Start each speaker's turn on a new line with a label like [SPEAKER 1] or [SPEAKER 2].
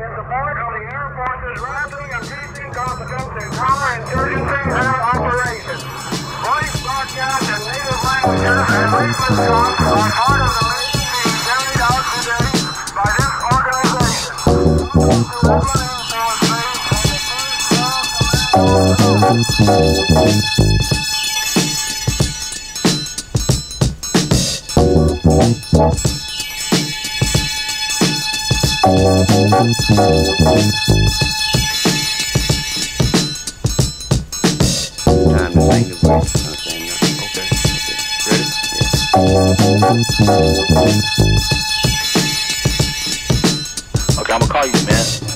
[SPEAKER 1] support of the Air Force's rapidly increasing competence in counterinsurgency air operations. Voice broadcasts in native languages and language talks are part of the mission being carried out today by this organization. Welcome to Woodland Air Force Base and the first
[SPEAKER 2] Time to sing the words. Okay. Ready? Yeah. Okay, I'm gonna call you, man.